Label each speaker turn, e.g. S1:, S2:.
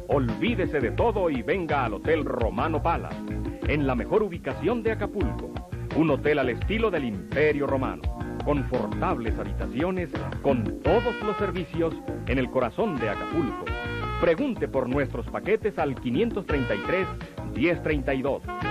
S1: Olvídese de todo y venga al Hotel Romano Palace, en la mejor ubicación de Acapulco. Un hotel al estilo del Imperio Romano, confortables habitaciones con todos los servicios en el corazón de Acapulco. Pregunte por nuestros paquetes al 533-1032.